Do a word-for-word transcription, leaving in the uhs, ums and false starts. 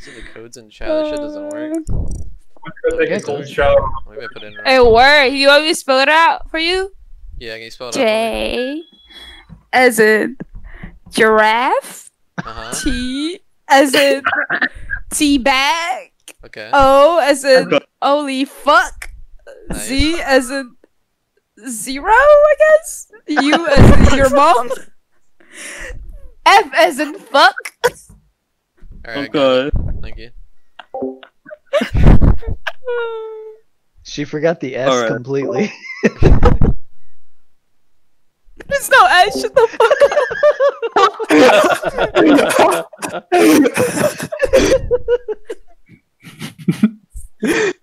See the codes in chat. That shit doesn't work. Like a cold shower. Maybe I put it in wrong. Hey, word. You want me to spell it out for you? Yeah, can you spell it out for me? J as in giraffe. Uh-huh. T as in tea bag. Okay. O as in holy fuck. Nice. Z as in zero, I guess. U as in your mom. F as in fuck. Alright, Okay. thank you. She forgot the S Alright. completely. There's no S. Shut the fuck up.